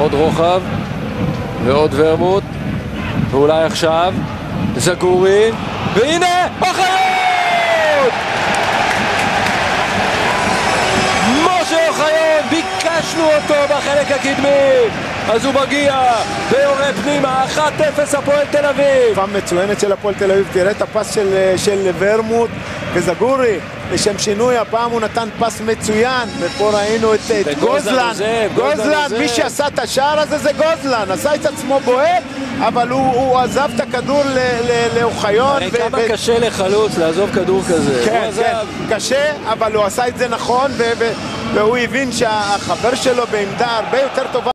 עוד רוחב ועוד ורמוט, ואולי עכשיו זגורי, והנה אוחיון! משה אוחיון, ביקשנו אותו בחלק הקדמי, אז הוא מגיע ויורה פנימה. 1-0 הפועל תל אביב. פעם מצוינת של הפועל תל אביב. תראה את הפס של ורמוט וזגורי. לשם שינוי, הפעם הוא נתן פס מצוין, ופה ראינו את גוזלן. גוזלן, מי שעשה את השער הזה זה גוזלן, עשה את עצמו בועט, אבל הוא עזב את הכדור לאוחיון. כמה קשה לחלוץ לעזוב כדור כזה. כן, קשה, אבל הוא עשה את זה נכון, והוא הבין שהחבר שלו בעמדה הרבה יותר טובה.